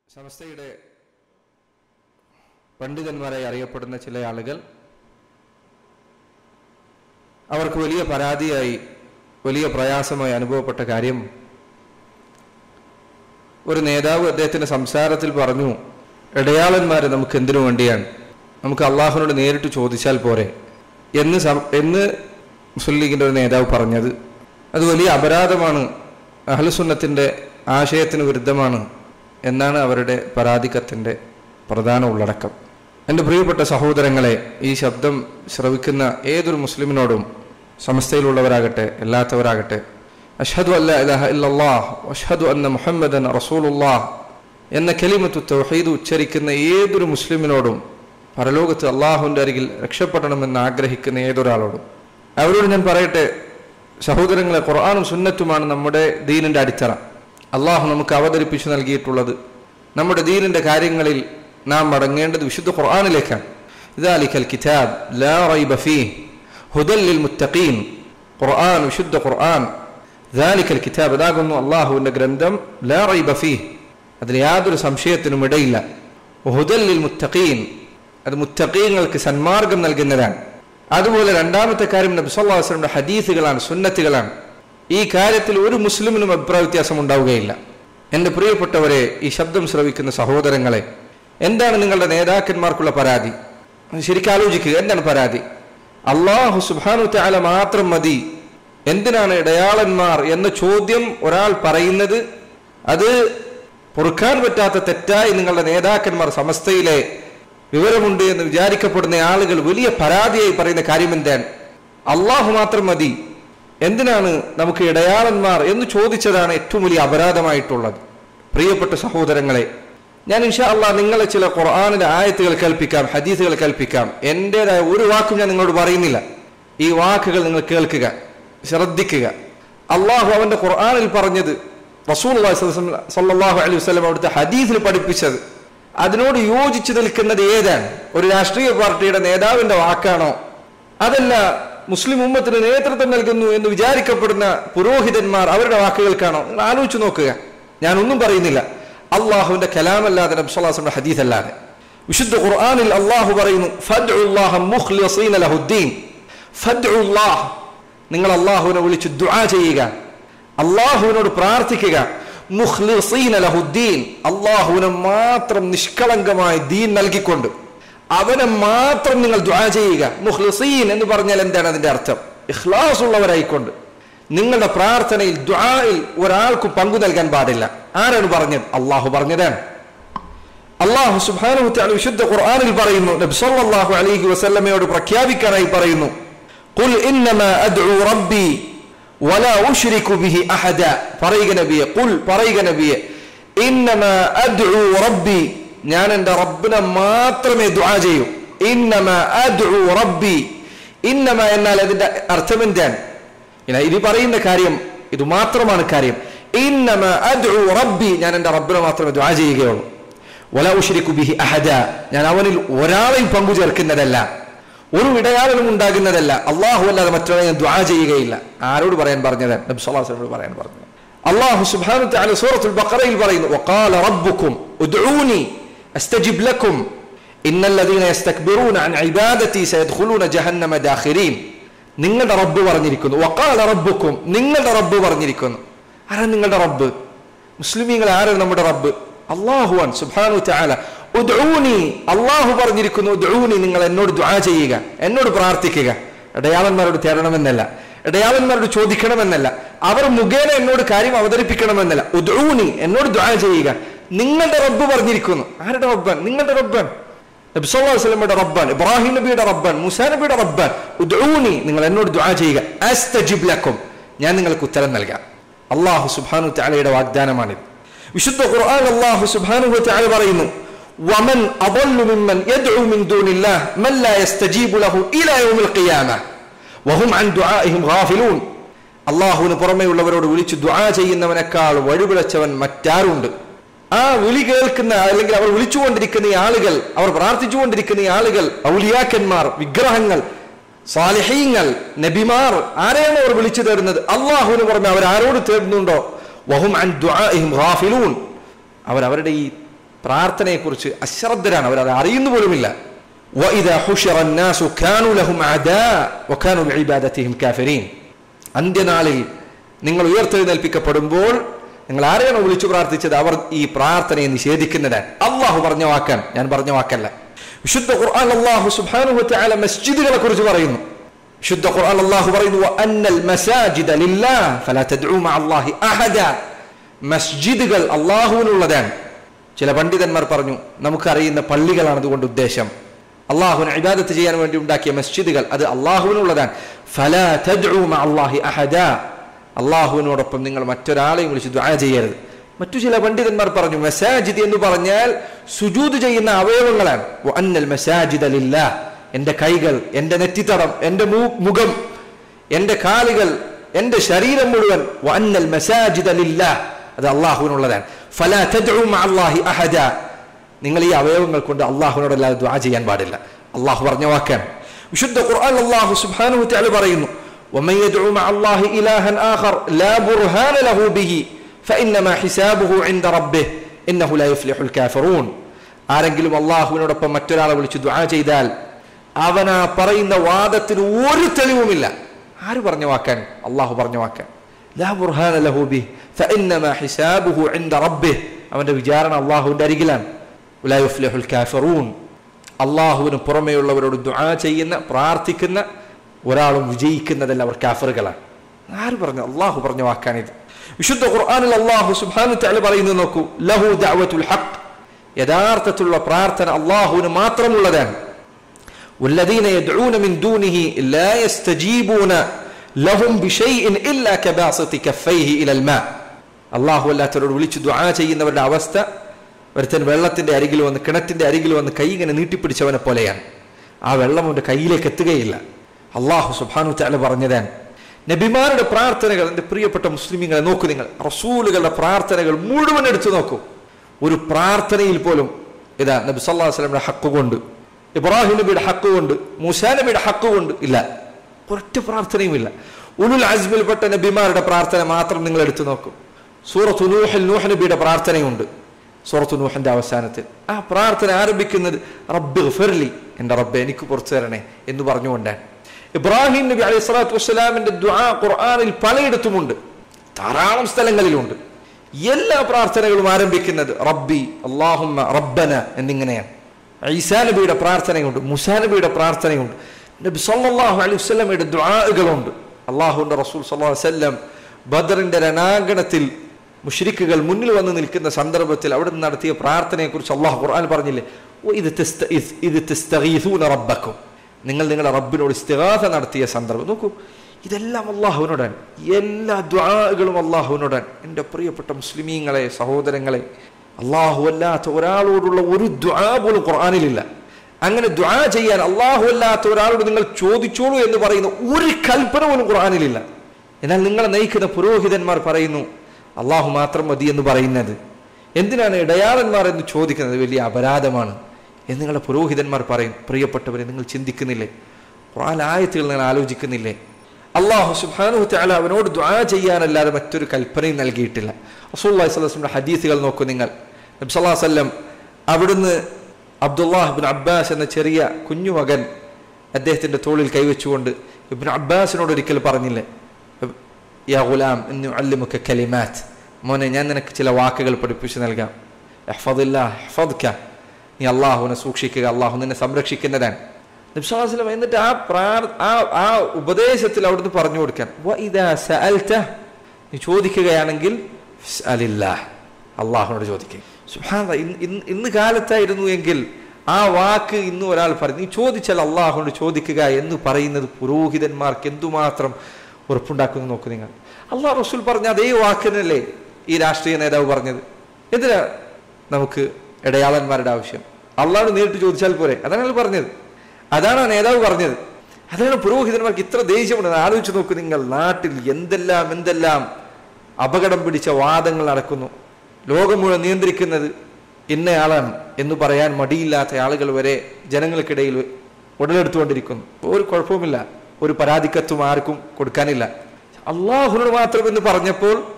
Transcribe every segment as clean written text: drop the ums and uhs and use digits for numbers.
സമസ്തയുടെ പണ്ഡിതന്മാരായി അറിയപ്പെടുന്ന ചില ആളുകൾ അവർക്ക് വലിയ പരാതിയായി വലിയ പ്രയാസമായി അനുഭവപ്പെട്ട കാര്യം, ഒരു നേതാവ് അദ്ദേഹത്തിന്റെ സംസാരത്തിൽ പറഞ്ഞു, ഇടയാളന്മാരെ നമുക്ക് എന്തിനു വേണ്ടിയാണ്, നമുക്ക് അള്ളാഹുവിനോട് നേരിട്ട് ചോദിച്ചാൽ പോരെ എന്ന് മുസ്ലിം ലീഗിന്റെ ഒരു നേതാവ് പറഞ്ഞത്. അത് വലിയ അപരാധമാണ്, അഹ്ലുസുന്നത്തിന്റെ ആശയത്തിന് വിരുദ്ധമാണ് എന്നാണ് അവരുടെ പരാതിക്കത്തിൻ്റെ പ്രധാന ഉള്ളടക്കം. എൻ്റെ പ്രിയപ്പെട്ട സഹോദരങ്ങളെ, ഈ ശബ്ദം ശ്രവിക്കുന്ന ഏതൊരു മുസ്ലിമിനോടും, സമസ്തയിലുള്ളവരാകട്ടെ അല്ലാത്തവരാകട്ടെ, അഷ്ഹദു അല്ലാ ഇലാഹ ഇല്ലല്ലാഹ് അഷ്ഹദു അന്ന മുഹമ്മദൻ റസൂലുള്ളാഹ് എന്ന കലിമത്തു തൗഹീദ് ഉച്ചരിക്കുന്ന ഏതൊരു മുസ്ലിമിനോടും, പരലോകത്ത് അള്ളാഹുവിൻ്റെ അരികിൽ രക്ഷപ്പെടണമെന്ന് ആഗ്രഹിക്കുന്ന ഏതൊരാളോടും, അവരോട് ഞാൻ പറയട്ടെ സഹോദരങ്ങളെ, ഖുർആനും സുന്നത്തുമാണ് നമ്മുടെ ദീനിൻ്റെ അടിത്തറ. അള്ളാഹു നമുക്ക് അവതരിപ്പിച്ചു നൽകിയിട്ടുള്ളത്, നമ്മുടെ ദീനിൻ്റെ കാര്യങ്ങളിൽ നാം മടങ്ങേണ്ടത് വിശുദ്ധ ഖുർആനിലേക്കാണ്. ദാലികൽ കിതാബ് ലാ റൈബ ഫീഹ് ഹുദൽ ലിൽ മുത്തഖീൻ. ഖുർആൻ, വിശുദ്ധ ഖുർആൻ, ദാലികൽ കിതാബ്, അതാകുന്നു അള്ളാഹുവിൻ്റെ ഗ്രന്ഥം, ലാ റൈബ ഫീഹ്, അതിൽ യാതൊരു സംശയത്തിനും ഇടയില്ല. ഹുദൽ ലിൽ മുത്തഖീൻ, അത് മുത്തഖീങ്ങൾക്ക് സന്മാർഗം നൽകുന്നതാണ്. അതുപോലെ രണ്ടാമത്തെ കാര്യം നബി സല്ലല്ലാഹു അലൈഹി വസല്ലമയുടെ ഹദീസുകളാണ്, സുന്നത്തുകളാണ്. ഈ കാര്യത്തിൽ ഒരു മുസ്ലിമിനും അഭിപ്രായ വ്യത്യാസം ഉണ്ടാവുകയില്ല. എൻ്റെ പ്രിയപ്പെട്ടവരെ, ഈ ശബ്ദം ശ്രവിക്കുന്ന സഹോദരങ്ങളെ, എന്താണ് നിങ്ങളുടെ നേതാക്കന്മാർക്കുള്ള പരാതി? ശരിക്കും ആലോചിക്കുക, എന്താണ് പരാതി? അല്ലാഹു സുബ്ഹാനഹു തആല മാത്രം മതി, എന്തിനാണ് ഇടയാളന്മാർ എന്ന ചോദ്യം ഒരാൾ പറയുന്നത്, അത് പൊറുക്കാൻ പറ്റാത്ത തെറ്റായി നിങ്ങളുടെ നേതാക്കന്മാർ, സമസ്തയിലെ വിവരമുണ്ട് എന്ന് വിചാരിക്കപ്പെടുന്ന ആളുകൾ വലിയ പരാതിയായി പറയുന്ന കാര്യം എന്താണ്? അള്ളാഹു മാത്രം മതി, എന്തിനാണ് നമുക്ക് ഇടയാളന്മാർ എന്ന് ചോദിച്ചതാണ് ഏറ്റവും വലിയ അപരാധമായിട്ടുള്ളത്. പ്രിയപ്പെട്ട സഹോദരങ്ങളെ, ഞാൻ ഇൻഷാ അല്ലാഹ് നിങ്ങളെ ചില ഖുർആനിലെ ആയത്തുകൾ കേൾപ്പിക്കാം, ഹദീസുകൾ കേൾപ്പിക്കാം. എൻ്റെതായ ഒരു വാക്കും ഞാൻ നിങ്ങളോട് പറയുന്നില്ല. ഈ വാക്കുകൾ നിങ്ങൾ കേൾക്കുക, ശ്രദ്ധിക്കുക. അള്ളാഹു അവന്റെ ഖുർആനിൽ പറഞ്ഞത്, റസൂലുള്ളാഹി സ്വല്ലല്ലാഹു അലൈഹി വസല്ലം അവിടുത്തെ ഹദീസിൽ പഠിപ്പിച്ചത്, അതിനോട് യോജിച്ചു നിൽക്കുന്നത് ഏതാണ്? ഒരു രാഷ്ട്രീയ പാർട്ടിയുടെ നേതാവിന്റെ വാക്കാണോ, അതല്ല മുസ്ലിം ഉമ്മത്തിന് നേതൃത്വം നൽകുന്നു എന്ന് വിചാരിക്കപ്പെടുന്ന പുരോഹിതന്മാർ അവരുടെ വാക്കുകൾക്കാണോ? നിങ്ങൾ ആലോചിച്ച് നോക്കുക. ഞാൻ ഒന്നും പറയുന്നില്ല, അള്ളാഹുവിന്റെ കലാമല്ലാതെ, നബി സല്ലല്ലാഹു അലൈഹി വസല്ലം ഹദീസല്ലാതെ. വിശുദ്ധ ഖുർആനിൽ അള്ളാഹു പറയുന്നു, ഫദ്ഉല്ലാഹ മുഖ്ലിസീന ലഹുദ്ദീൻ. ഫദ്ഉല്ലാഹ്, നിങ്ങൾ അള്ളാഹുവിനെ വിളിച്ച് ദുആ ചെയ്യുക, അള്ളാഹുവിനോട് പ്രാർത്ഥിക്കുക. മുഖ്ലിസീന ലഹുദ്ദീൻ, അള്ളാഹുവിനെ മാത്രം നിഷ്കളങ്കമായി ദീൻ നൽകിക്കൊണ്ട് അവനെ മാത്രം നിങ്ങൾ ദുആ ചെയ്യുക. മുഖ്ലിസീൻ എന്ന് പറഞ്ഞാൽ എന്താണ് അതിന്റെ അർത്ഥം? ഇഖ്ലാസ് ഉള്ളവരായിക്കൊണ്ട് നിങ്ങളുടെ പ്രാർത്ഥനയിൽ, ദുആയിൽ ഒരാൾക്കും പങ്കു നൽകാൻ പാടില്ല. ആരാണ് പറഞ്ഞത്? അള്ളാഹു പറഞ്ഞതാണ്. അള്ളാഹു സുബ്ഹാനഹു തആല വിശുദ്ധ ഖുർആനിൽ പറയുന്നു, നബി സല്ലല്ലാഹു അലൈഹി വസല്ലമയോട് പ്രഖ്യാപിക്കാനായി പറയുന്നു, ഖുൽ ഇന്നമാ അദ്ഉ റബ്ബി വലാ ഉശ്രികു ബിഹി അഹദ. പറയുക നബിയെ, ഖുൽ, പറയുക നബിയെ, ഇന്നമാ അദ്ഉ റബ്ബി, ഞാൻ എൻ്റെ റബ്ബിനെ മാത്രമേ ദുആ ചെയ്യൂ. ഇന്നമാ അദ്ഉ റബ്ബി, ഇന്നമ എന്നാൽ അതിന്റെ അർത്ഥം എന്താണ്? ഇത് പറയുന്ന കാര്യം ഇത് മാത്രമാണ് കാര്യം. ഇന്നമാ അദ്ഉ റബ്ബി, ഞാൻ എൻ്റെ റബ്ബിനെ മാത്രമേ ദുആ ചെയ്യുകയുള്ളൂ. വലാ ഉശ്രികു ബിഹി അഹദ, ഞാൻ അവനിൽ ഒരാളെയും പങ്കു ചേർക്കുന്നതല്ല, ഒരു ഇടയാളനും ഉണ്ടാകുന്നതല്ല. അള്ളാഹു അല്ലാതെ മറ്റൊരാളെ ഞാൻ ദുആ ചെയ്യുകയില്ല. ആരോട് പറയാൻ പറഞ്ഞതാണ്? നബി സല്ലല്ലാഹു അലൈഹി വസല്ലം പറയാൻ പറഞ്ഞത്. അള്ളാഹു സുബ്ഹാനഹു തആല സൂറത്തുൽ ബഖറയിൽ പറയുന്നു, വഖാല റബ്ബുക്കും ഉദ്ഊനി അസ്തജിബ് ലക്കും ഇന്നല്ലദീന യസ്തക്ബിറൂന അൻ ഇബാദതി സയദ്ഖുലൂന ജഹന്നമ ദാഖിരീൻ. നിങ്ങളുടെ റബ്ബ് പറഞ്ഞിരിക്കുന്നു. വഖാല റബ്ബുക്കും, നിങ്ങളുടെ റബ്ബ് പറഞ്ഞിരിക്കുന്നു. ആരാണ് നിങ്ങളുടെ റബ്ബ്? മുസ്ലിമീങ്ങൾ, ആരാണ് നമ്മുടെ റബ്ബ്? അല്ലാഹുവാൻ സുബ്ഹാനഹു തആല. ഉദ്ഊനി, അല്ലാഹു പറഞ്ഞിരിക്കുന്നു, ഉദ്ഊനി, നിങ്ങൾ എന്നോട് ദുആ ചെയ്യുക, എന്നോട് പ്രാർത്ഥിക്കുക. ഇടയാളന്മാരോട് തേടണമെന്നല്ല, ഇടയാളന്മാരോട് ചോദിക്കണമെന്നല്ല, അവർ മുഖേന എന്നോട് കാര്യം അവതരിപ്പിക്കണമെന്നല്ല. ഉദ്ഊനി, എന്നോട് ദുആ ചെയ്യുക. നിങ്ങളുടെ റബ്ബ് പറഞ്ഞിരിക്കുന്നു. ആരുടെ റബ്ബാൻ? നിങ്ങളുടെ റബ്ബാൻ. നബി സല്ലല്ലാഹു അലൈഹി വസല്ലമയുടെ റബ്ബാൻ, ഇബ്രാഹിം നബിയുടെ റബ്ബാൻ, മൂസാ നബിയുടെ റബ്ബാൻ. ഉദ്ഊനി, നിങ്ങൾ എന്നോട് ദുആ ചെയ്യുക. അസ്തജിബ് ലക്കും, ഞാൻ നിങ്ങൾക്ക് ഉത്തരം നൽകാം. അല്ലാഹു സുബ്ഹാനഹു തആലയുടെ വാഗ്ദാനമാണിത്. വിശുദ്ധ ഖുർആൻ അല്ലാഹു സുബ്ഹാനഹു തആല പറയുന്നു, വമൻ അദല്ലു മിമ്മൻ യദ്ഉ മിൻ ദൂനില്ലാഹ് മൻ ലാ യസ്തജീബു ലഹു ഇലാ യൗമിൽ ഖിയാമah വഹും അൻ ദുആഇഹിം ഗാഫിലൂൻ. അല്ലാഹുവിന് പുറമെയുള്ളവരോട് വിളിച്ച് ദുആ ചെയ്യുന്നവനേക്കാൾ വഴിപിഴച്ചവൻ മറ്റാരുണ്ട്? ആ വിളി കേൾക്കുന്ന, അല്ലെങ്കിൽ അവർ വിളിച്ചുകൊണ്ടിരിക്കുന്ന ഈ ആളുകൾ, അവർ പ്രാർത്ഥിച്ചുകൊണ്ടിരിക്കുന്ന ഈ ആളുകൾ, ഔലിയാക്കന്മാർ, വിഗ്രഹങ്ങൾ, സാലിഹീങ്ങൾ, നബിമാർ, ആരെയാണ് അവർ വിളിച്ചു തരുന്നത്? അള്ളാഹുവിന് പുറമെ അവർ ആരോട് തേടുന്നുണ്ടോ? വഹും അൻ ദുആഇഹിം ഗാഫിലൂൻ, അവരുടെ ഈ പ്രാർത്ഥനയെക്കുറിച്ച് അശ്രദ്ധരാണ്, അവരത് അറിയുന്നു പോലുമില്ല. അന്ത്യനാളിൽ നിങ്ങൾ ഉയർത്തെഴുന്നേൽപ്പിക്കപ്പെടുമ്പോൾ നിങ്ങൾ ആരെയാണോ വിളിച്ചു പ്രാർത്ഥിച്ചത് അവർ ഈ പ്രാർത്ഥനയെ നിഷേധിക്കുന്നതാണ്. അള്ളാഹു പറഞ്ഞ വാക്കാണ്, ഞാൻ പറഞ്ഞ വാക്കല്ല. വിശുദ്ധ ഖുർആൻ അല്ലാഹു സുബ്ഹാനഹു വ തആല മസ്ജിദുകളെ കുറിച്ച് പറയുന്നു. വിശുദ്ധ ഖുർആൻ അല്ലാഹു പറയുന്നു വഅന്നൽ മസാജിദ ലില്ലാഹ് ഫലാ തദ്ഉ മഅല്ലാഹി അഹദ. മസ്ജിദുകൾ അല്ലാഹുവിനുള്ളതാണ്. ചില പണ്ഡിതന്മാർ പറഞ്ഞു നമുക്കറിയുന്ന പള്ളികളാണ് അതുകൊണ്ട് ഉദ്ദേശം. അല്ലാഹുവിനെ ഇബാദത്ത് ചെയ്യാൻ വേണ്ടി ഉണ്ടാക്കിയ മസ്ജിദുകൾ അത് അല്ലാഹുവിനുള്ളതാണ്. ഫലാ തദ്ഉ മഅല്ലാഹി അഹദ. അല്ലാഹുവിനോടൊപ്പം നിങ്ങൾ മറ്റൊരാളെയും വിളിച്ച് ദുആ ചെയ്യരുത്. മറ്റു ചില പണ്ഡിതന്മാർ പറഞ്ഞു മസാജിദ് എന്ന് പറഞ്ഞാൽ സുജൂദ് ചെയ്യുന്ന അവയവങ്ങളാണ്. വഅന്നൽ മസാജിദ ലില്ലാഹ്. എൻ്റെ കൈകൾ, എൻ്റെ നെറ്റിത്തടം, എൻ്റെ മുഖം, എൻ്റെ കാലുകൾ, എൻ്റെ ശരീരം മുഴുവൻ വഅന്നൽ മസാജിദ ലില്ലാഹ്, അത് അല്ലാഹുവിനുള്ളതാണ്. ഫലാ തദ്ഉ മഅല്ലാഹി അഹദ. നിങ്ങൾ ഈ അവയവങ്ങൾ കൊണ്ട് അല്ലാഹുവിനോടല്ലാതെ ദുആ ചെയ്യാൻ പാടില്ല. അല്ലാഹു പറഞ്ഞ വാക്കാണ്. വിശുദ്ധ ഖുർആൻ അല്ലാഹു സുബ്ഹാനഹു വ തആല പറയുന്നു വമൻ യദ്ഉ മഅല്ലാഹി ഇലാഹൻ ആഖർ ലാ ബുർഹാന ലഹു ബിഹി ഫഇന്നമാ ഹിസാബുഹു ഇൻദ റബ്ബിഹി ഇന്നഹു ലാ യുഫ്ലിഹുൽ കാഫിറൂൻ. ആരെങ്കിലും അല്ലാഹുവിനോടൊപ്പം മറ്റൊരാളെ വിളിച്ച് ദുആ ചെയ്താൽ അവനാ പറയുന്ന വാദത്തിന് ഒരു തെളിവുമില്ല. ആര് പറഞ്ഞ വാക്കാണ്? അല്ലാഹു പറഞ്ഞ വാക്കാണ്. ലാ ബുർഹാന ലഹു ബിഹി ഫഇന്നമാ ഹിസാബുഹു ഇൻദ റബ്ബിഹി. അവന്റെ വിചാരണ അല്ലാഹുവിന്റെ അരികിലാണ്. ലാ യുഫ്ലിഹുൽ കാഫിറൂൻ. അല്ലാഹുവിന് പുറമെയുള്ളവരോട് ദുആ ചെയ്യുന്ന, പ്രാർത്ഥിക്കുന്ന ഒരാളും വിജയിക്കുന്നതല്ല, അവർ കാഫിറുകളാണ്. ആര് പറഞ്ഞു? അല്ലാഹു പറഞ്ഞ വാക്കാണിത്. വിശുദ്ധ ഖുർആനിൽ അല്ലാഹു സുബ്ഹാനഹു വ തആല പറയുന്നത് നോക്കൂ, ലഹു ദഅവത്തുൽ ഹഖ്. യഥാർത്ഥത്തിലുള്ള പ്രാർത്ഥന അല്ലാഹുവിന് മാത്രമുള്ളതാണ്. വല്ലദീന യദ്ഊന മിൻ ദൂനിഹി ലാ യസ്തജീബൂന ലഹും ബിശൈഇൻ ഇല്ലാ കബാസിതി കഫൈഹി ഇലൽ മാ. അല്ലാഹു അല്ലാത്തവരോട് വിളിച്ച് ദുആ ചെയ്യുന്നവരുടെ അവസ്ഥ ഒരുത്തൻ വെള്ളത്തിന്റെ അരികിൽ വന്ന്, കിണറ്റിന്റെ അരികിൽ വന്ന് കൈ ഇങ്ങനെ നീട്ടിപ്പിടിച്ചവനെ പോലെയാണ്. ആ വെള്ളം അവന്റെ കയ്യിലേക്ക് എത്തുകയില്ല. അല്ലാഹു സുബ്ഹാനഹു വ തആല പറഞ്ഞതാണ്. നബിമാരുടെ പ്രാർത്ഥനകൾ, എൻ്റെ പ്രിയപ്പെട്ട മുസ്ലിമീങ്ങളെ നോക്കൂ, നിങ്ങൾ റസൂലുകളുടെ പ്രാർത്ഥനകൾ മുഴുവൻ എടുത്തു നോക്കൂ. ഒരു പ്രാർത്ഥനയിൽ പോലും ഇതാ നബി സല്ലല്ലാഹു അലൈഹി വസല്ലമയുടെ ഹക്ക് കൊണ്ട്, ഇബ്രാഹിം നബിയുടെ ഹക്ക് കൊണ്ട്, മൂസാ നബിയുടെ ഹക്ക് കൊണ്ട് ഇല്ല, ഒരൊറ്റ പ്രാർത്ഥനയും ഇല്ല. ഉലുൽ അസ്മിൽപ്പെട്ട നബിമാരുടെ പ്രാർത്ഥന മാത്രം നിങ്ങൾ എടുത്തു നോക്കൂ. സൂറത്തു നൂഹിൽ നൂഹ് നബിയുടെ പ്രാർത്ഥനയുണ്ട്. സൂറത്തു നൂഹിന്റെ അവസാനത്തിൽ ആ പ്രാർത്ഥന ആരംഭിക്കുന്നത് റബ്ബിഗ്ഫിർലി, എൻ്റെ റബ്ബേ എനിക്ക് പുറത്തു തരണേ എന്ന് പറഞ്ഞുകൊണ്ടാണ്. ഇബ്രാഹിം നബി അലൈഹി സ്വലാത്തു വസ്സലാമിന്റെ ദുആ ഖുർആനിൽ പലയിടത്തുമുണ്ട്, ധാരാളം സ്ഥലങ്ങളിലുണ്ട്. എല്ലാ പ്രാർത്ഥനകളും ആരംഭിക്കുന്നത് റബ്ബി, അല്ലാഹുമ്മ, റബ്ബന എന്നിങ്ങനെയാണ്. ഈസാ നബിയുടെ പ്രാർത്ഥനയുണ്ട്, മൂസാ നബിയുടെ പ്രാർത്ഥനയുണ്ട്, നബി സല്ലല്ലാഹു അലൈഹി വസല്ലമയുടെ ദുആകളുണ്ട്. അല്ലാഹുവിന്റെ റസൂൽ സല്ലല്ലാഹു അലൈഹി വസല്ലം ബദറിന്റെ രണാങ്കണത്തിൽ മുശ്രിക്കുകൾ മുന്നിൽ വന്ന് നിൽക്കുന്ന സന്ദർഭത്തിൽ അവിടെ നിന്ന് നടത്തിയ പ്രാർത്ഥനയെക്കുറിച്ച് അല്ലാഹു ഖുർആൻ പറഞ്ഞില്ലേ, ഇത് തസ്തഗീഥൂന റബ്ബക്കും, നിങ്ങൾ നിങ്ങളുടെ റബ്ബിനോട് ഇസ്തിഗാസ നടത്തിയ സന്ദർഭം നോക്കൂ. ഇതെല്ലാം അല്ലാഹുവിനോടാണ്, എല്ലാ ദുആകളും അല്ലാഹുവിനോടാണ്. എൻ്റെ പ്രിയപ്പെട്ട മുസ്ലിമീങ്ങളെ, സഹോദരങ്ങളെ, അല്ലാഹു അല്ലാത്ത ഒരാളോടുള്ള ഒരു ദുആ പോലും ഖുർആനിലില്ല. അങ്ങനെ ദുആ ചെയ്യാൻ അല്ലാഹു അല്ലാത്ത ഒരാളോട് നിങ്ങൾ ചോദിച്ചോളൂ എന്ന് പറയുന്ന ഒരു കൽപ്പന പോലും ഖുർആനിലില്ല. എന്നാൽ നിങ്ങളെ നയിക്കുന്ന പുരോഹിതന്മാർ പറയുന്നു അല്ലാഹു മാത്രം മതി എന്ന് പറയുന്നത്. എന്തിനാണ് ഇടയാളന്മാർ എന്ന് ചോദിക്കുന്നത്? വലിയ അപരാധമാണ് എന്ന് നിങ്ങളുടെ പുരോഹിതന്മാർ പറയും. പ്രിയപ്പെട്ടവരെ, നിങ്ങൾ ചിന്തിക്കുന്നില്ലേ? ഖുർആൻ ആയത്തുകൾ നിങ്ങൾ ആലോചിക്കുന്നില്ലേ? അല്ലാഹു സുബ്ഹാനഹു വ തആല അവനോട് ദുആ ചെയ്യാനല്ലാതെ മറ്റൊരു കൽപ്പനയും നൽകിയിട്ടില്ല. റസൂലുള്ളാഹി സ്വല്ലല്ലാഹു അലൈഹി വസല്ലം ഹദീസുകൾ നോക്കൂ നിങ്ങൾ. നബി സല്ലല്ലാഹു അലൈഹി വസല്ലം അവിടുന്ന് അബ്ദുല്ലാഹ് ഇബ്നു അബ്ബാസ് എന്ന ചെറിയ കുഞ്ഞു മകൻ അദ്ദേഹത്തിന്റെ തോളിൽ കൈവച്ചുകൊണ്ട് ഇബ്നു അബ്ബാസിനോട് ഒരിക്കൽ പറഞ്ഞില്ലേ, യാ ഗുലാം ഇന്നി ഉഅല്ലിമുക കലിമാത്ത്, മോനെ ഞാൻ നിനക്ക് ചില വാക്കുകൾ പഠിപ്പിച്ചു നൽകാം. ഇഹ്ഫദില്ലാഹ് ഇഹ്ഫദ്ക, നീ അല്ലാഹുവിനെ സൂക്ഷിക്കുക, അല്ലാഹു നിന്നെ സംരക്ഷിക്കുന്നതാണ്. നബി സല്ലല്ലാഹു അലൈഹി വസല്ലം എന്നിട്ട് ആ ഉപദേശത്തിൽ അവിടുന്ന് പറഞ്ഞു കൊടുക്കാൻ, വഇദാ സഅൽത, നീ ചോദിക്കുകയാണെങ്കിൽ ഫസ്അലില്ലാഹ്, അല്ലാഹുവിനോട് ചോദിക്കുക. സുബ്ഹാനല്ലാഹ്, ഇന്ന് കാലത്തായിരുന്നു എങ്കിൽ ആ വാക്ക് ഇന്ന് ഒരാൾ പറയും, നീ ചോദിച്ചാൽ അല്ലാഹുവിനോട് ചോദിക്കുക എന്ന് പറയുന്നത് പുരോഹിതന്മാർക്ക് എന്തുമാത്രം ഉറപ്പുണ്ടാക്കുന്നു നോക്കൂ നിങ്ങൾ. അല്ലാഹു റസൂൽ പറഞ്ഞ അതേ വാക്കിനല്ലേ ഈ രാഷ്ട്രീയ നേതാവ് പറഞ്ഞത്. എന്തിനാ നമുക്ക് ഇടയാളന്മാരുടെ ആവശ്യം? അള്ളാഹു നേരിട്ട് ചോദിച്ചാൽ പോരെ, അതാണ് അയാൾ പറഞ്ഞത്, അതാണ് ആ നേതാവ് പറഞ്ഞത്. അതാണ് പുരോഹിതന്മാർക്ക് ഇത്ര ദേഷ്യമുണ്ടെന്ന് ആലോചിച്ച് നോക്കൂ നിങ്ങൾ. നാട്ടിൽ എന്തെല്ലാം അപകടം പിടിച്ച വാദങ്ങൾ നടക്കുന്നു. ലോകം മുഴുവൻ നിയന്ത്രിക്കുന്നത് ഇന്നയാളാണ് എന്ന് പറയാൻ മടിയില്ലാത്ത ആളുകൾ വരെ ജനങ്ങൾക്കിടയിൽ ഉടലെടുത്തുകൊണ്ടിരിക്കുന്നു. ഒരു കുഴപ്പവുമില്ല, ഒരു പരാതിക്കത്തും ആർക്കും കൊടുക്കാനില്ല. അള്ളാഹുവിനോട് മാത്രം എന്ന് പറഞ്ഞപ്പോൾ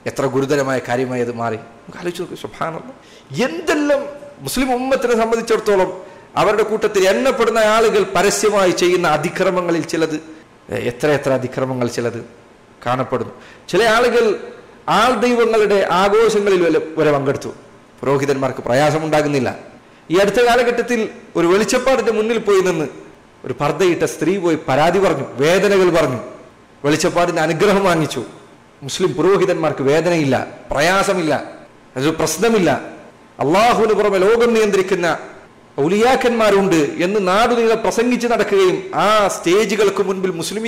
എത്ര ഗുരുതരമായ കാര്യമായി അത് മാറി. നമുക്ക് ആലോചിച്ച് നോക്ക്. സുബ്ഹാനല്ലാഹ്, എന്തെല്ലാം മുസ്ലിം ഉമ്മത്തിനെ സംബന്ധിച്ചിടത്തോളം അവരുടെ കൂട്ടത്തിൽ എണ്ണപ്പെടുന്ന ആളുകൾ പരസ്യമായി ചെയ്യുന്ന അതിക്രമങ്ങളിൽ ചിലത്, എത്ര അതിക്രമങ്ങൾ ചിലത് കാണപ്പെടുന്നു. ചില ആളുകൾ ആൾ ദൈവങ്ങളുടെ ആഘോഷങ്ങളിൽ വരെ പങ്കെടുത്തു. പുരോഹിതന്മാർക്ക് പ്രയാസമുണ്ടാകുന്നില്ല. ഈ അടുത്ത കാലഘട്ടത്തിൽ ഒരു വെളിച്ചപ്പാടിന്റെ മുന്നിൽ പോയി നിന്ന് ഒരു പർദ്ദയിട്ട സ്ത്രീ പോയി പരാതി പറഞ്ഞു, വേദനകൾ പറഞ്ഞു, വെളിച്ചപ്പാടിന്റെ അനുഗ്രഹം വാങ്ങിച്ചു. മുസ്ലിം പുരോഹിതന്മാർക്ക് വേദനയില്ല, പ്രയാസമില്ല, അതൊരു പ്രശ്നമില്ല. അള്ളാഹുവിന് പുറമെ ലോകം നിയന്ത്രിക്കുന്ന ഔലിയാക്കന്മാരുണ്ട് എന്ന് നാടുനീളെ പ്രസംഗിച്ച് നടക്കുകയും ആ സ്റ്റേജുകൾക്ക് മുൻപിൽ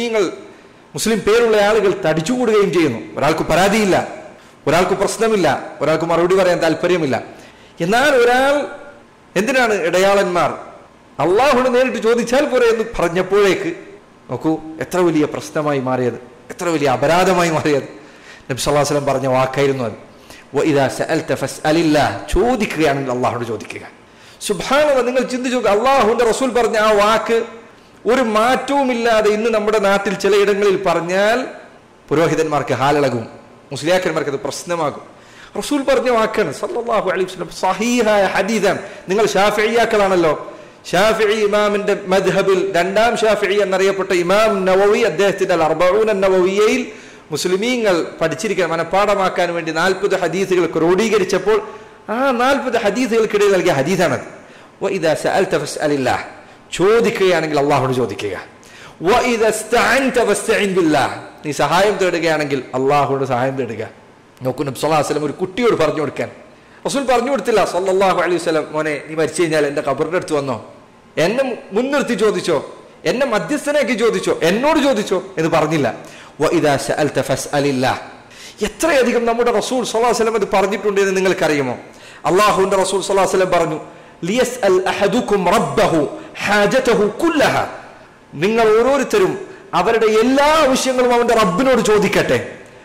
മുസ്ലിം പേരുള്ള ആളുകൾ തടിച്ചുകൂടുകയും ചെയ്യുന്നു. ഒരാൾക്ക് പരാതിയില്ല, ഒരാൾക്ക് പ്രശ്നമില്ല, ഒരാൾക്ക് മറുപടി പറയാൻ താല്പര്യമില്ല. എന്നാൽ ഒരാൾ എന്തിനാണ് ഇടയാളന്മാർ അള്ളാഹുവിനെ നേരിട്ട് ചോദിച്ചാൽ പോരെ എന്ന് പറഞ്ഞപ്പോഴേക്ക് നോക്കൂ എത്ര വലിയ പ്രശ്നമായി മാറിയത്, എത്ര വലിയ അപരാധമായി മാറിയത്. നബി സല്ലല്ലാഹു അലൈഹി വസല്ലം പറഞ്ഞ വാക്കായിരുന്നു അത്. വഇദാ സഅൽത ഫസ്അലില്ലാഹ്, ചോദിക്കുകയാണെങ്കിൽ അള്ളാഹുവിനോട് ചോദിക്കുക. സുബ്ഹാനല്ലാഹ്, നിങ്ങൾ ചിന്തിച്ചു നോക്കുക, അള്ളാഹുവിന്റെ റസൂൽ പറഞ്ഞ ആ വാക്ക് ഒരു മാറ്റവുമില്ലാതെ ഇന്ന് നമ്മുടെ നാട്ടിൽ ചിലയിടങ്ങളിൽ പറഞ്ഞാൽ പുരോഹിതന്മാർക്ക് ഹാലിളകും, മുസ്ലിയാക്കന്മാർക്ക് അത് പ്രശ്നമാകും. റസൂൽ പറഞ്ഞ വാക്കാണ് സല്ലല്ലാഹു അലൈഹി വസല്ലം, സഹീഹായ ഹദീസാണ്. നിങ്ങൾ ശാഫിഈയാക്കളാണല്ലോ. ഷാഫിഈ ഇമാമിന്റെ മദ്ഹബിൽ രണ്ടാം ഷാഫിഈ എന്നറിയപ്പെട്ട ഇമാം നവവി അദ്ദേഹത്തിന്റെ അൽ അർബഊൻ അൻ-നവവിയ്യയിൽ മുസ്ലിമീങ്ങൾ പഠിച്ചിരിക്കാൻ മനഃപ്പാഠമാക്കാൻ വേണ്ടി 40 ഹദീസുകൾ ക്രോഡീകരിച്ചപ്പോൾ ആ 40 ഹദീസുകൾക്കിടയിൽ നൽകിയ ഹദീസാണത്. വഇദാ സഅൽത ഫസ്അലില്ലാഹ്, ചോദിക്കുകയാണെങ്കിൽ അള്ളാഹുവിനോട് ചോദിക്കുക. വഇദാ ഇസ്തഅൻത ഫസ്തഇൻ ബില്ലാഹ്, നീ സഹായം തേടുകയാണെങ്കിൽ അള്ളാഹുവിനോട് സഹായം തേടുക. നോക്കൂ, നബി സല്ലല്ലാഹു അലൈഹി വസല്ലം ഒരു കുട്ടിയോട് പറഞ്ഞു കൊടുക്കാൻ റസൂൽ പറഞ്ഞു കൊടുത്തില്ല സല്ലല്ലാഹു അലൈഹി വസല്ലം, മോനെ നീ മരിച്ചു കഴിഞ്ഞാൽ എന്റെ ഖബറിന്റെ അടുത്ത് വന്നോ, എന്നെ മുൻനിർത്തി ചോദിച്ചോ, എന്നെ മധ്യസ്ഥനാക്കി ചോദിച്ചോ, എന്നോട് ചോദിച്ചോ എന്ന് പറഞ്ഞില്ല. വഇദാ സഅൽത ഫസ്അലില്ലാഹ്, എത്രയധികം നമ്മുടെ റസൂൽ സല്ലല്ലാഹു അലൈഹി വസല്ലം ഇത് പറഞ്ഞിട്ടുണ്ട് എന്ന് നിങ്ങൾക്കറിയുമോ? അള്ളാഹുവിന്റെ റസൂൽ സല്ലല്ലാഹു അലൈഹി വസല്ലം പറഞ്ഞു, ലിയസ്അൽ അഹദുകും റബ്ബഹു ഹാജതഹു കുല്ലഹ, നിങ്ങൾ ഓരോരുത്തരും അവരുടെ എല്ലാ ആവശ്യങ്ങളും അവന്റെ റബ്ബിനോട് ചോദിക്കട്ടെ.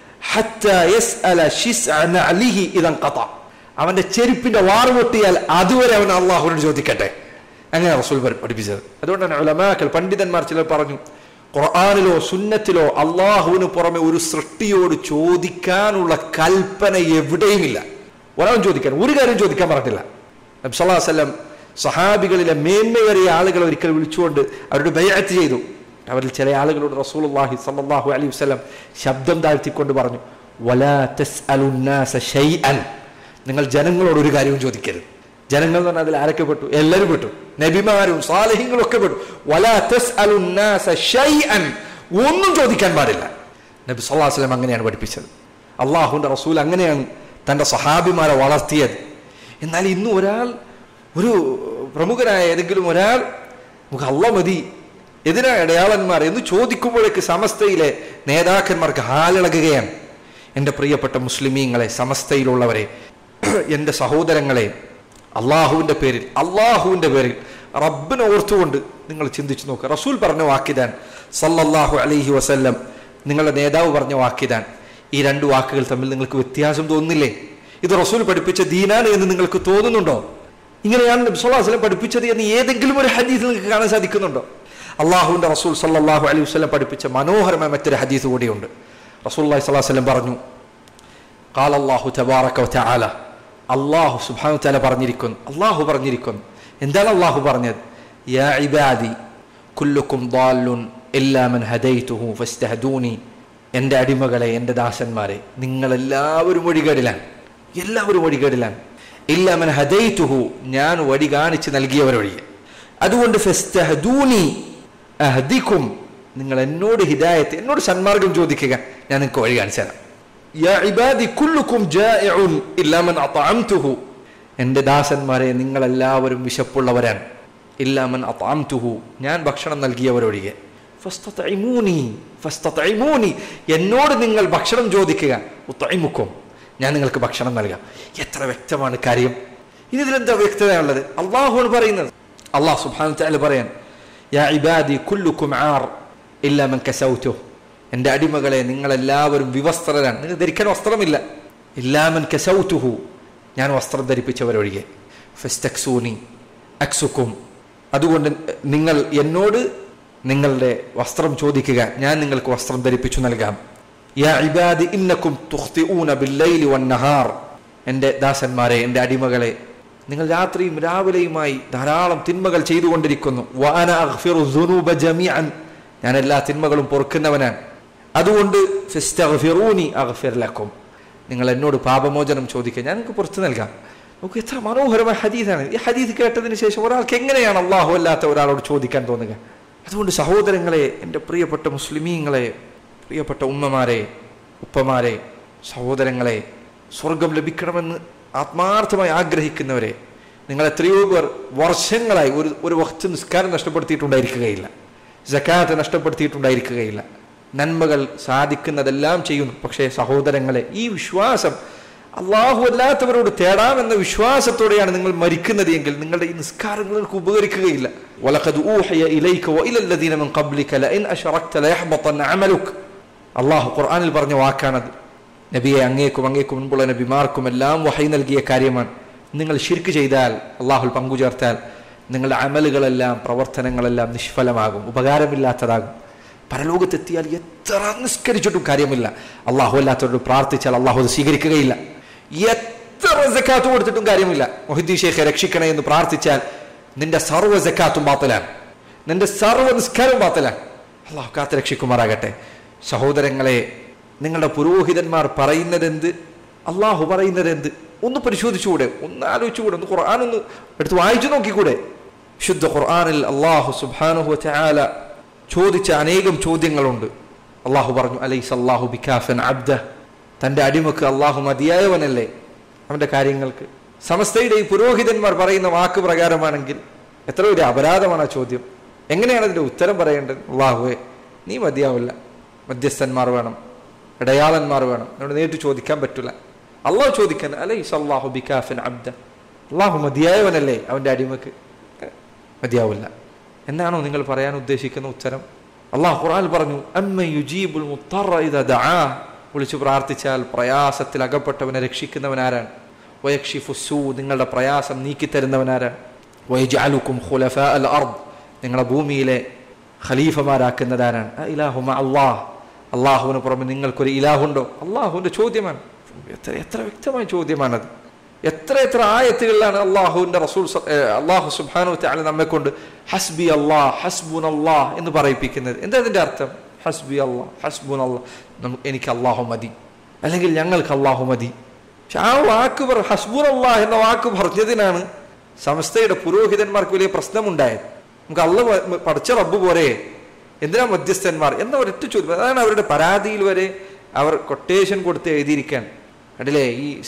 ഹത്താ യസ്അല ശിസ്അ നഅലിഹി ഇദൻ ഖത, അവന്റെ ചെരുപ്പിന്റെ വാറ് പൊട്ടിയാൽ അതുവരെ അവൻ അള്ളാഹുവിനോട് ചോദിക്കട്ടെ. അങ്ങനെ റസൂൽ പഠിപ്പിച്ചത്. അതുകൊണ്ടാണ് ഉലമാക്കൾ, പണ്ഡിതന്മാർ ചിലർ പറഞ്ഞു, ഖുർആനിലോ സുന്നത്തിലോ അള്ളാഹുവിന് പുറമെ ഒരു സൃഷ്ടിയോട് ചോദിക്കാനുള്ള കൽപ്പന എവിടെയുമില്ല. ഒരാളും ചോദിക്കാൻ, ഒരു കാര്യം ചോദിക്കാൻ പറഞ്ഞിട്ടില്ല. നബി സല്ലല്ലാഹു അലൈഹി വസല്ലം സഹാബികളിലെ മേന്മയേറിയ ആളുകളെ ഒരിക്കൽ വിളിച്ചുകൊണ്ട് അവരുടെ ബൈഅത്ത് ചെയ്തു. അവരിൽ ചില ആളുകളോട് റസൂലുള്ളാഹി സ്വല്ലല്ലാഹു അലൈഹി വസല്ലം ശബ്ദം താഴ്ത്തിക്കൊണ്ട് പറഞ്ഞു, വലാ തസ്അലുന്നാസ ഷൈഅൻ, നിങ്ങൾ ജനങ്ങളോട് ഒരു കാര്യവും ചോദിക്കരുത്. ജനങ്ങൾ എന്ന് പറഞ്ഞാൽ അതിൽ ആരൊക്കെ പെട്ടു? എല്ലാവരും പെട്ടു, നബിമാരും സാലിഹീങ്ങളും ഒക്കെ പെട്ടു. വലാ തസ്അലുന്നാസ ഷൈഅൻ, ഒന്നും ചോദിക്കാൻ പാടില്ല. നബി സല്ലല്ലാഹു അലൈഹി വസല്ലം അങ്ങനെയാണ് പഠിപ്പിച്ചത്. അള്ളാഹുവിന്റെ റസൂൽ അങ്ങനെയാണ് തന്റെ സഹാബിമാരെ വളർത്തിയത്. എന്നാൽ ഇന്ന് ഒരാൾ, ഒരു പ്രമുഖനായ ഏതെങ്കിലും ഒരാൾ, നമുക്ക് അള്ളാഹ് മതി, എതിരാ ഇടയാളന്മാർ എന്ന് ചോദിക്കുമ്പോഴേക്ക് സമസ്തയിലെ നേതാക്കന്മാർക്ക് ഹാലിളകുകയാണ്. എൻ്റെ പ്രിയപ്പെട്ട മുസ്ലിമീങ്ങളെ, സമസ്തയിലുള്ളവരെ, എൻ്റെ സഹോദരങ്ങളെ, അള്ളാഹുവിൻ്റെ പേരിൽ റബ്ബിനെ ഓർത്തുകൊണ്ട് നിങ്ങൾ ചിന്തിച്ചു നോക്കുക. റസൂൽ പറഞ്ഞ വാക്കിതാൻ സല്ലല്ലാഹു അലൈഹി വസല്ലം, നിങ്ങളുടെ നേതാവ് പറഞ്ഞ വാക്കിതാൻ. ഈ രണ്ട് വാക്കുകൾ തമ്മിൽ നിങ്ങൾക്ക് വ്യത്യാസം തോന്നുന്നില്ലേ? ഇത് റസൂൽ പഠിപ്പിച്ച ദീനാണ് എന്ന് നിങ്ങൾക്ക് തോന്നുന്നുണ്ടോ? ഇങ്ങനെയാണ് നബി സല്ലല്ലാഹു അലൈഹി വസല്ലം പഠിപ്പിച്ചത് എന്ന് ഏതെങ്കിലും ഒരു ഹദീസിൽ നിങ്ങൾക്ക് കാണാൻ സാധിക്കുന്നുണ്ടോ? അള്ളാഹുവിന്റെ റസൂൽ സല്ലല്ലാഹു അലൈഹി വസല്ലം പഠിപ്പിച്ച മനോഹരമായ മറ്റൊരു ഹദീസ് കൂടിയുണ്ട്. റസൂലുള്ളാഹി സ്വല്ലല്ലാഹു അലൈഹി വസല്ലം പറഞ്ഞു, ഖാല അല്ലാഹു തബാറക വതആല, അല്ലാഹു സുബ്ഹാനഹു വതആല പറഞ്ഞിരിക്കുന്നു. എന്താണ് അല്ലാഹു പറഞ്ഞത്? യാ ഇബാദി കുല്ലുക്കും ضالٌ ഇല്ലാ മൻ ഹദൈതുഹു ഫസ്തഹദൂനി, എൻ്റെ അടിമകളെ, എൻ്റെ ദാസന്മാരെ, നിങ്ങളെല്ലാവരും വഴികേടിലാണ്, ഇല്ലാ മൻ ഹദൈതുഹു, ഞാൻ വഴി കാണിച്ച് നൽകിയവരൊഴികെ. അതുകൊണ്ട് ഫസ്തഹദൂനി അഹ്ദികും, നിങ്ങൾ എന്നോട് ഹിദായത്ത്, എന്നോട് സന്മാർഗം ചോദിക്കുക, ഞാൻ നിങ്ങൾക്ക് വഴി കാണിച്ചു തരാം. യാ ഇബാദി കുല്ലുക്കും ജാഇഉൻ ഇല്ലാ മൻ അത്അംതുഹു, എൻ്റെ ദാസന്മാരെ, നിങ്ങളെല്ലാവരും വിശപ്പുള്ളവരാണ്, ഇല്ലാ മൻ അത്അംതുഹു, ഞാൻ ഭക്ഷണം നൽകിയവരൊഴികെ. ഫസ്തത്ഇമൂനി, എന്നോട് നിങ്ങൾ ഭക്ഷണം ചോദിക്കുക, ഉത്ഇമുക്കും, ഞാൻ നിങ്ങൾക്ക് ഭക്ഷണം നൽകാം. എത്ര വ്യക്തമാണ് കാര്യം! ഇനി ഇതിലെന്താ വ്യക്തതയുള്ളത്? അള്ളാഹുവാണ് പറയുന്നത്. അള്ളാഹു സുബ്ഹാനഹു വതആല പറയാൻ, യാ ഇബാദി കുല്ലുക്കും ആർ ഇല്ലാ മൻ കസൗതുഹു, എൻ്റെ അടിമകളെ, നിങ്ങളെല്ലാവരും വിവസ്ത്രരാണ്, നിങ്ങൾ ധരിക്കാൻ വസ്ത്രമില്ല. ഇല്ലാ മൻ കസൗതുഹു, ഞാൻ വസ്ത്രം ധരിപ്പിച്ചവരൊഴികെ. ഫസ്തക്സൂനി അക്സുക്കും, അതുകൊണ്ട് നിങ്ങൾ എന്നോട് നിങ്ങളുടെ വസ്ത്രം ചോദിക്കുക, ഞാൻ നിങ്ങൾക്ക് വസ്ത്രം ധരിപ്പിച്ചു നൽകാം. യാ ഇബാദി ഇന്നകും തുഖ്തിഊന ബില്ലൈലി വന്നഹാർ, എൻ്റെ ദാസന്മാരെ, എൻ്റെ അടിമകളെ, നിങ്ങൾ രാത്രിയും രാവിലെയുമായി ധാരാളം തിന്മകൾ ചെയ്തുകൊണ്ടിരിക്കുന്നു. വഅന അഗ്ഫിറു ദുനൂബ ജമീഅൻ, ഞാൻ എല്ലാ തിന്മകളും പൊറുക്കുന്നവനാണ്. അതുകൊണ്ട് ഫസ്തഗ്ഫിറൂനി അഗ്ഫിർ ലക്കും, നിങ്ങൾ എന്നോട് പാപമോചനം ചോദിക്കുക, ഞാൻ നിങ്ങൾക്ക് പുറത്തു നൽകാം. നമുക്ക് എത്ര മനോഹരമായ ഹദീസാണ്. ഈ ഹദീസ് കേട്ടതിന് ശേഷം ഒരാൾക്ക് എങ്ങനെയാണ് അള്ളാഹു അല്ലാത്ത ഒരാളോട് ചോദിക്കാൻ തോന്നുക? അതുകൊണ്ട് സഹോദരങ്ങളെ, എൻ്റെ പ്രിയപ്പെട്ട മുസ്ലിമീങ്ങളെ, പ്രിയപ്പെട്ട ഉമ്മമാരെ, ഉപ്പമാരെ, സഹോദരങ്ങളെ, സ്വർഗം ലഭിക്കണമെന്ന് ആത്മാർത്ഥമായി ആഗ്രഹിക്കുന്നവരെ, നിങ്ങൾ എത്രയോ പേർ വർഷങ്ങളായി ഒരു വഖ്ത് നിസ്കാരം നഷ്ടപ്പെടുത്തിയിട്ടുണ്ടായിരിക്കുകയില്ല, സകാത്ത് നഷ്ടപ്പെടുത്തിയിട്ടുണ്ടായിരിക്കുകയില്ല, നന്മകൾ സാധിക്കുന്നതെല്ലാം ചെയ്യുന്നു. പക്ഷേ സഹോദരങ്ങളെ, ഈ വിശ്വാസം അള്ളാഹു അല്ലാത്തവരോട് തേടാമെന്ന വിശ്വാസത്തോടെയാണ് നിങ്ങൾ മരിക്കുന്നത് എങ്കിൽ നിങ്ങളുടെ ഈ നിസ്കാരങ്ങൾക്ക് ഉപകരിക്കുകയില്ല. വലഖദ് ഊഹിയ ഇലൈക വഇലൽ ലദീന മിൻ ഖബ്ലിക ലഇൻ അശ്റക്ത ലയഹ്ബതന അമലുക, അള്ളാഹു ഖുർആനിൽ പറഞ്ഞ വാക്കാണത്. നബിയെ, അങ്ങേക്കും മുൻപുള്ള നബിമാർക്കും എല്ലാം വഹി നൽകിയ കാര്യമാണ്. നിങ്ങൾ ശിർക്ക് ചെയ്താൽ, അള്ളാഹുൽ പങ്കു ചേർത്താൽ, നിങ്ങളുടെ അമലുകളെല്ലാം, പ്രവർത്തനങ്ങളെല്ലാം നിഷ്ഫലമാകും, ഉപകാരമില്ലാത്തതാകും. പരലോകത്തെത്തിയാൽ എത്ര നിസ്കരിച്ചിട്ടും കാര്യമില്ല. അള്ളാഹു അല്ലാത്തവരോട് പ്രാർത്ഥിച്ചാൽ അള്ളാഹു അത് സ്വീകരിക്കുകയില്ല. എത്ര സക്കാത്ത് കൊടുത്തിട്ടും കാര്യമില്ല. മുഹിദ്ദീൻ ഷെയ്ഖെ രക്ഷിക്കണേ എന്ന് പ്രാർത്ഥിച്ചാൽ നിന്റെ സർവ്വ സക്കാത്തും ബാത്തിലാണ്, നിന്റെ സർവ്വ നിസ്കാരവും ബാത്തിലാണ്. അള്ളാഹു കാത്ത് രക്ഷിക്കുമാറാകട്ടെ. സഹോദരങ്ങളെ, നിങ്ങളുടെ പുരോഹിതന്മാർ പറയുന്നതെന്ത്, അള്ളാഹു പറയുന്നതെന്ത്, ഒന്ന് പരിശോധിച്ചുകൂടെ? ഒന്ന് ആലോചിച്ചുകൂടെ? ഒന്ന് ഖുർആനൊന്ന് എടുത്ത് വായിച്ചു നോക്കിക്കൂടെ? ശുദ്ധ ഖുർആനിൽ അള്ളാഹു സുബ്ഹാനഹു വ തആല ചോദിച്ച അനേകം ചോദ്യങ്ങളുണ്ട്. അള്ളാഹു പറഞ്ഞു, അലൈസ അല്ലാഹു ബികാഫിൻ അബ്ദഹ്, തൻ്റെ അടിമക്ക് അള്ളാഹു മതിയായവനല്ലേ അവൻ്റെ കാര്യങ്ങൾക്ക്? സമസ്തയുടെ ഈ പുരോഹിതന്മാർ പറയുന്ന വാക്ക് പ്രകാരമാണെങ്കിൽ എത്ര ഒരു അപരാധമാണ് ആ ചോദ്യം. എങ്ങനെയാണ് അതിൻ്റെ ഉത്തരം പറയേണ്ടത്? അള്ളാഹുവേ, നീ മതിയാവില്ല, മധ്യസ്ഥന്മാർ വേണം, ഇടയാളന്മാർ വേണം, എന്നോട് നേരിട്ട് ചോദിക്കാൻ പറ്റില്ല. അള്ളാഹു ചോദിക്കാൻ, അലൈസ അല്ലാഹു ബികാഫിൻ അബ്ദഹ്, അള്ളാഹു മതിയായവനല്ലേ അവൻ്റെ അടിമക്ക്? മതിയാവില്ല എന്നാണോ നിങ്ങൾ പറയാൻ ഉദ്ദേശിക്കുന്ന ഉത്തരം? അള്ളാഹു ഖുർആനിൽ പറഞ്ഞു, അമ്മൻ യുജീബുൽ മുത്തറ ഇദാ ദഅാ, വിളിച്ചു പ്രാർത്ഥിച്ചാൽ പ്രയാസത്തിൽ അകപ്പെട്ടവനെ രക്ഷിക്കുന്നവനാരാണ്? വയക്ഷിഫു സൂ, നിങ്ങളുടെ പ്രയാസം നീക്കിത്തരുന്നവനാരാണ്? വയജ്അലുകും ഖുലഫാഅൽ അർദ്, നിങ്ങളുടെ ഭൂമിയിലെ ഖലീഫമാരാക്കുന്നതാരാണ്? ഇലാഹു മഅല്ലാഹ്, അള്ളാഹുവിന് പുറമെ നിങ്ങൾക്കൊരു ഇലാഹുണ്ടോ? അള്ളാഹുവിൻ്റെ ചോദ്യമാണ്. എത്ര വ്യക്തമായ ചോദ്യമാണത്. എത്ര ആയത്തുകളിലാണ് അള്ളാഹുവിൻ്റെ റസൂൽ അള്ളാഹു സുബ്ഹാനഹു വ തആല നമ്മെ കൊണ്ട് ഹസ്ബി അല്ലാഹ്, ഹസ്ബുൻ അല്ലാഹ് എന്ന് പറയിപ്പിക്കുന്നത്. എന്താ അതിൻ്റെ അർത്ഥം? ഹസ്ബി അല്ലാഹ്, ഹസ്ബുൻ അല്ലാഹ്, എനിക്ക് അള്ളാഹു മതി, അല്ലെങ്കിൽ ഞങ്ങൾക്ക് അള്ളാഹു മതി. പക്ഷെ ആ വാക്ക് ഹസ്ബുൻ അല്ലാഹ് എന്ന വാക്ക് പറഞ്ഞതിനാണ് സമസ്തയുടെ പുരോഹിതന്മാർക്ക് വലിയ പ്രശ്നമുണ്ടായത്. നമുക്ക് അള്ളാഹ് പഠിച്ച റബ്ബ് പോരെ, എന്തിനാ മധ്യസ്ഥന്മാർ എന്ന ഒരൊറ്റ ചോദ്യം. അതാണ് അവരുടെ പരാതിയിൽ വരെ അവർ കൊട്ടേഷൻ കൊടുത്ത് എഴുതിയിരിക്കാൻ. കണ്ടില്ലേ,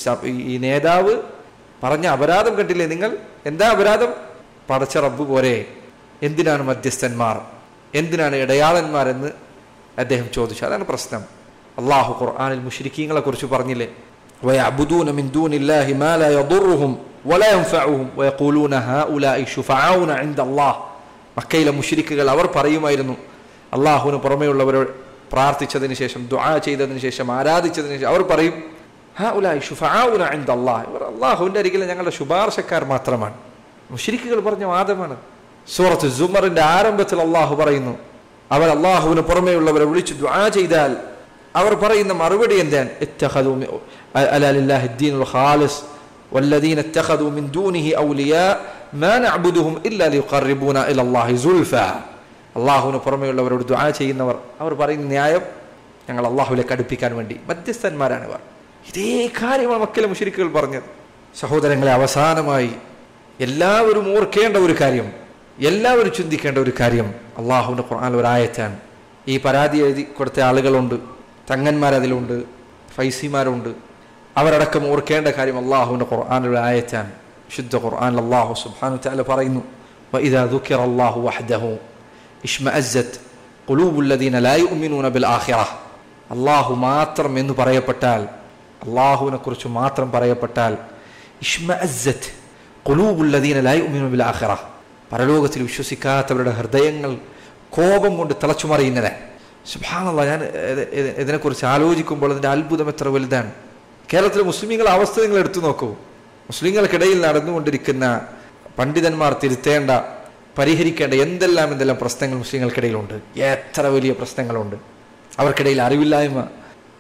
ഈ നേതാവ് പറഞ്ഞ അപരാധം കണ്ടില്ലേ നിങ്ങൾ? എന്താ അപരാധം? പടച്ച റബ്ബ് പോരെ, എന്തിനാണ് മധ്യസ്ഥന്മാർ, എന്തിനാണ് ഇടയാളന്മാരെന്ന് അദ്ദേഹം ചോദിച്ചു. അതാണ് പ്രശ്നം. അള്ളാഹു ഖുർആനിൽ മുശ്രിക്കീങ്ങളെ കുറിച്ച് പറഞ്ഞില്ലേ, വയഅ്ബുദൂന മിൻ ദൂനില്ലാഹി മാ ലാ യദുർറുഹും വലാ യൻഫഉഹും വയഖൂലൂന ഹൗലാഇ ശുഫഅഊന ഇൻദല്ലാഹ്. മക്കയിലെ മുശ്രിക്കുകൾ അവർ പറയുമായിരുന്നു, അള്ളാഹുവിന് പുറമെയുള്ളവരോട് പ്രാർത്ഥിച്ചതിന് ശേഷം, ദുആ ചെയ്തതിന് ശേഷം, ആരാധിച്ചതിന് ശേഷം അവർ പറയും, ഹൗലാഇ ശുഫഅഊന ഇൻദല്ലാഹ്, ഇവർ അള്ളാഹുവിൻ്റെ അരികിൽ ഞങ്ങളുടെ ശുപാർശക്കാർ മാത്രമാണ്. മുശ്രിക്കുകൾ പറഞ്ഞ വാദമാണ്. സൂറത്ത് സുമറിന്റെ ആരംഭത്തിൽ അള്ളാഹു പറയുന്നു, അവർ അള്ളാഹുവിന് പുറമെയുള്ളവരെ വിളിച്ച് ദുആ ചെയ്താൽ അവർ പറയുന്ന മറുപടി എന്താണ്? ഇത്തഖദൂ അലാ ലില്ലാഹി ദീനുൽ ഖാലിസ് വല്ലദീന ഇത്തഖദൂ മിൻ ദൂനിഹി ഔലിയാ മാ നഅ്ബുദുഹും ഇല്ലാ ലിയുഖർരിബൂന ഇലല്ലാഹി സുൽഫാ. അള്ളാഹുവിന് പുറമെയുള്ളവരോട് ദുആ ചെയ്യുന്നവർ അവർ പറയുന്ന ന്യായം, ഞങ്ങൾ അള്ളാഹുവിലേക്ക് അടുപ്പിക്കാൻ വേണ്ടി മധ്യസ്ഥന്മാരാണ് ഇവർ. ഇതേ കാര്യമാണ് മക്കയിലെ മുശ്രിക്കുകൾ പറഞ്ഞത്. സഹോദരങ്ങളെ, അവസാനമായി എല്ലാവരും ഓർക്കേണ്ട ഒരു കാര്യം, എല്ലാവരും ചിന്തിക്കേണ്ട ഒരു കാര്യം, അള്ളാഹുവിൻ്റെ ഖുർആനിൽ ഒരു ആയത്താണ്. ഈ പരാതി എഴുതി കൊടുത്ത ആളുകളുണ്ട്, തങ്ങന്മാരതിലുണ്ട്, ഫൈസിമാരുണ്ട്, അവരടക്കം ഓർക്കേണ്ട കാര്യം അള്ളാഹുവിൻ്റെ ഖുർആനിൽ ഒരു ആയത്താണ്. ശുദ്ധ ഖുർആനിൽ അള്ളാഹു സുബ്ഹാനഹു വ തആല പറയുന്നു, വഇദാ ദുകിറ അല്ലാഹു വഹ്ദഹു ഇശ്മഅസ്സത് ഖുലൂബുൽ ലദീന ലാ യുഅ്മിനൂന ബിൽ ആഖിറഹ. അള്ളാഹു മാത്രം എന്ന് പറയപ്പെട്ടാൽ, അള്ളാഹുവിനെ കുറിച്ച് മാത്രം പറയപ്പെട്ടാൽ, ഇശ്മഅസ്സത് ഖുലൂബുൽ ലദീന ലാ യുഅ്മിനൂന ബിൽ ആഖിറഹ, പരലോകത്തിൽ വിശ്വസിക്കാത്തവരുടെ ഹൃദയങ്ങൾ കോപം കൊണ്ട് തിളച്ചുമറിയുന്നത്. സുബ്ഹാനല്ലാഹ്, ഞാൻ ഇതിനെക്കുറിച്ച് ആലോചിക്കുമ്പോൾ അതിൻ്റെ അത്ഭുതം എത്ര വലുതാണ്. കേരളത്തിലെ മുസ്ലിമീങ്ങളുടെ അവസ്ഥ നിങ്ങൾ എടുത്തു നോക്കൂ. മുസ്ലിങ്ങൾക്കിടയിൽ നടന്നുകൊണ്ടിരിക്കുന്ന പണ്ഡിതന്മാർ തിരുത്തേണ്ട, പരിഹരിക്കേണ്ട എന്തെല്ലാം പ്രശ്നങ്ങൾ മുസ്ലിങ്ങൾക്കിടയിലുണ്ട്. എത്ര വലിയ പ്രശ്നങ്ങളുണ്ട്. അവർക്കിടയിൽ അറിവില്ലായ്മ,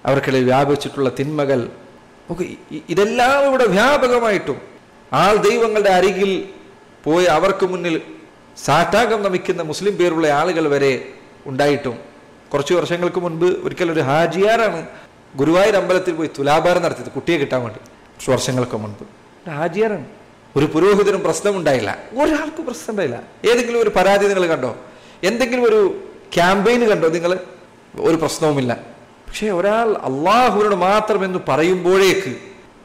അവർക്കിടയിൽ വ്യാപിച്ചിട്ടുള്ള തിന്മകൾ, ഇതെല്ലാം ഇവിടെ വ്യാപകമായിട്ടും ആൾ ദൈവങ്ങളുടെ അരികിൽ പോയി അവർക്ക് മുന്നിൽ സാഷ്ടാംഗം നമിക്കുന്ന മുസ്ലിം പേരുള്ള ആളുകൾ വരെ ഉണ്ടായിട്ടും, കുറച്ച് വർഷങ്ങൾക്ക് മുൻപ് ഒരിക്കലൊരു ഹാജിയാരാണ് ഗുരുവായൂർ അമ്പലത്തിൽ പോയി തുലാഭാരം നടത്തിയത് കുട്ടിയെ കിട്ടാൻ വേണ്ടി. കുറച്ച് വർഷങ്ങൾക്ക് മുൻപ് ഹാജിയാരാണ്. ഒരു പുരോഹിതനും പ്രശ്നമുണ്ടായില്ല, ഒരാൾക്കും പ്രശ്നം ഉണ്ടായില്ല. ഏതെങ്കിലും ഒരു പരാതി നിങ്ങൾ കണ്ടോ? എന്തെങ്കിലും ഒരു ക്യാമ്പയിന് കണ്ടോ നിങ്ങൾ? ഒരു പ്രശ്നവുമില്ല. പക്ഷേ ഒരാൾ അള്ളാഹുവിനോട് മാത്രം എന്ന് പറയുമ്പോഴേക്ക്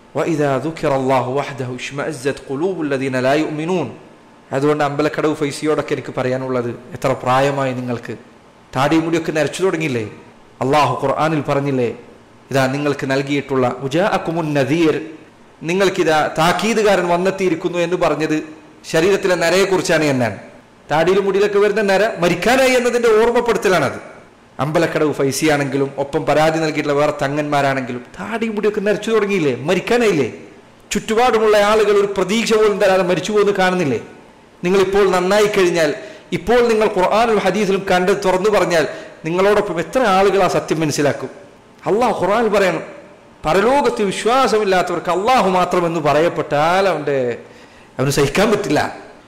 അതുകൊണ്ട് അമ്പലക്കടവ് ഫൈസിയോടൊക്കെ എനിക്ക് പറയാനുള്ളത്, എത്ര പ്രായമായി നിങ്ങൾക്ക്? താടി മുടിയൊക്കെ നരച്ചു തുടങ്ങിയില്ലേ? അള്ളാഹു ഖുർആനിൽ പറഞ്ഞില്ലേ, ഇതാ നിങ്ങൾക്ക് നൽകിയിട്ടുള്ള ഉജാഅകുമുൻ നദീർ, നിങ്ങൾക്കിതാ താക്കീതുകാരൻ വന്നെത്തിയിരിക്കുന്നു എന്ന് പറഞ്ഞത് ശരീരത്തിലെ നരയെക്കുറിച്ചാണ് എന്നാണ്. താടിയിലും മുടിയിലൊക്കെ വരുന്ന നര മരിക്കാനായി എന്നതിന്റെ ഓർമ്മപ്പെടുത്തലാണത്. അമ്പലക്കടവ് ഫൈസിയാണെങ്കിലും ഒപ്പം പരാതി നൽകിയിട്ടുള്ള വേറെ തങ്ങന്മാരാണെങ്കിലും താടിയും മുടിയൊക്കെ നരച്ചു തുടങ്ങിയില്ലേ? മരിക്കാനായില്ലേ? ചുറ്റുപാടുമുള്ള ആളുകൾ ഒരു പ്രതീക്ഷ പോലും തരാതെ മരിച്ചു പോകുന്നു കാണുന്നില്ലേ? നിങ്ങളിപ്പോൾ നന്നായി കഴിഞ്ഞാൽ, ഇപ്പോൾ നിങ്ങൾ ഖുർആനിലും ഹദീസിലും കണ്ട് തുറന്നു പറഞ്ഞാൽ നിങ്ങളോടൊപ്പം എത്ര ആളുകൾ ആ സത്യം മനസ്സിലാക്കും? അള്ളാഹു ഖുർആനിൽ പറയണം, പരലോകത്ത് വിശ്വാസമില്ലാത്തവർക്ക് അള്ളാഹു മാത്രം എന്ന് പറയപ്പെട്ടാൽ അവന് സഹിക്കാൻ പറ്റില്ല.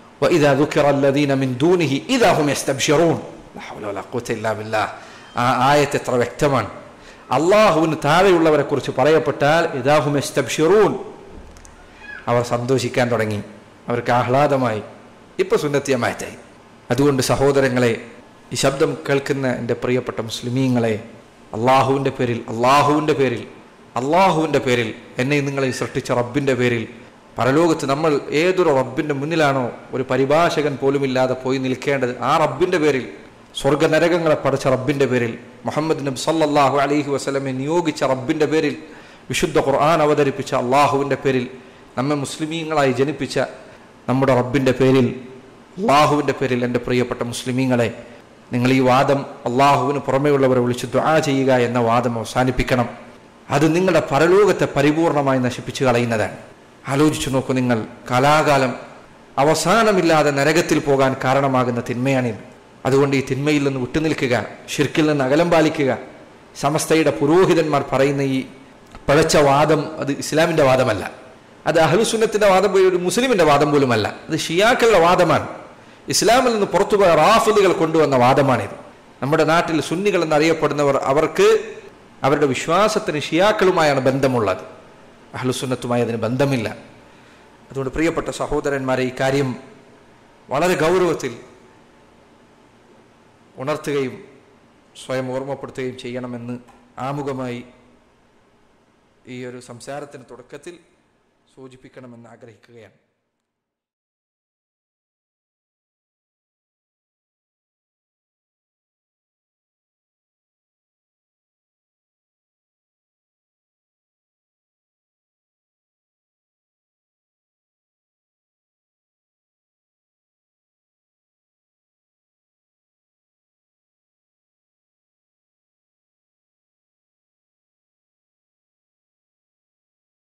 ആ ആയത്ത് എത്ര വ്യക്തമാണ്. അള്ളാഹുവിന് താഴെയുള്ളവരെ കുറിച്ച് പറയപ്പെട്ടാൽ ഇദാഹും യസ്തബ്ശിറൂൻ, അവർ സന്തോഷിക്കാൻ തുടങ്ങി, അവർക്ക് ആഹ്ലാദമായി. ഇപ്പൊ സുന്നത്തിയമായിട്ടായി. അതുകൊണ്ട് സഹോദരങ്ങളെ, ഈ ശബ്ദം കേൾക്കുന്ന എൻ്റെ പ്രിയപ്പെട്ട മുസ്ലിമീങ്ങളെ, അള്ളാഹുവിൻ്റെ പേരിൽ എന്നെ നിങ്ങളെ സൃഷ്ടിച്ച റബ്ബിൻ്റെ പേരിൽ പരലോകത്ത് നമ്മൾ ഏതൊരു റബ്ബിൻ്റെ മുന്നിലാണോ ഒരു പരിഭാഷകൻ പോലുമില്ലാതെ പോയി നിൽക്കേണ്ടത്, ആ റബ്ബിൻ്റെ പേരിൽ, സ്വർഗനരകങ്ങളെ പഠിച്ച റബ്ബിൻ്റെ പേരിൽ, മുഹമ്മദ് നബി സല്ലല്ലാഹു അലൈഹി വസല്ലമയെ നിയോഗിച്ച റബ്ബിൻ്റെ പേരിൽ, വിശുദ്ധ ഖുർആൻ അവതരിപ്പിച്ച അള്ളാഹുവിൻ്റെ പേരിൽ, നമ്മെ മുസ്ലിമീങ്ങളായി ജനിപ്പിച്ച നമ്മുടെ റബ്ബിൻ്റെ പേരിൽ, അള്ളാഹുവിൻ്റെ പേരിൽ എൻ്റെ പ്രിയപ്പെട്ട മുസ്ലിമീങ്ങളെ, നിങ്ങൾ ഈ വാദം അള്ളാഹുവിന് പുറമെയുള്ളവരെ വിളിച്ച് ദുആ ചെയ്യുക എന്ന വാദം അവസാനിപ്പിക്കണം. അത് നിങ്ങളുടെ പരലോകത്തെ പരിപൂർണമായി നശിപ്പിച്ചു കളയുന്നതാണ്. ആലോചിച്ചു നോക്കൂ, നിങ്ങൾ കാലാകാലം അവസാനമില്ലാതെ നരകത്തിൽ പോകാൻ കാരണമാകുന്ന തിന്മയാണിത്. അതുകൊണ്ട് ഈ തിന്മയിൽ നിന്ന് വിട്ടുനിൽക്കുക, ശിർക്കിൽ നിന്ന് അകലം പാലിക്കുക. സമസ്തയുടെ പുരോഹിതന്മാർ പറയുന്ന ഈ പഴച്ച വാദം അത് ഇസ്ലാമിൻ്റെ വാദമല്ല, അത് അഹ്ലുസുന്നത്തിന്റെ വാദം, ഒരു മുസ്ലിമിന്റെ വാദം പോലുമല്ല. അത് ഷിയാക്കളുടെ വാദമാണ്. ഇസ്ലാമിൽ നിന്ന് പുറത്തുപോയ റാഫിദുകൾ കൊണ്ടുവന്ന വാദമാണിത്. നമ്മുടെ നാട്ടിൽ സുന്നികൾ എന്നറിയപ്പെടുന്നവർ, അവർക്ക് അവരുടെ വിശ്വാസത്തിന് ഷിയാക്കളുമായാണ് ബന്ധമുള്ളത്, അഹ്ലുസുന്നത്തുമായി അതിന് ബന്ധമില്ല. അതുകൊണ്ട് പ്രിയപ്പെട്ട സഹോദരന്മാരെ, ഈ കാര്യം വളരെ ഗൗരവത്തിൽ ഉണർത്തുകയും സ്വയം ഓർമ്മപ്പെടുത്തുകയും ചെയ്യണമെന്ന് ആമുഖമായി ഈ ഒരു സംസാരത്തിന് തുടക്കത്തിൽ സൂചിപ്പിക്കണമെന്ന് ആഗ്രഹിക്കുകയാണ്.